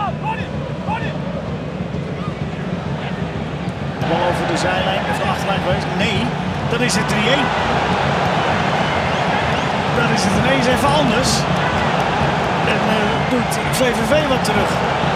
De bal over de zijlijn of de achterlijn geweest? Nee, dan is het 3-1. Dan is het ineens even anders. En doet VVV wat terug.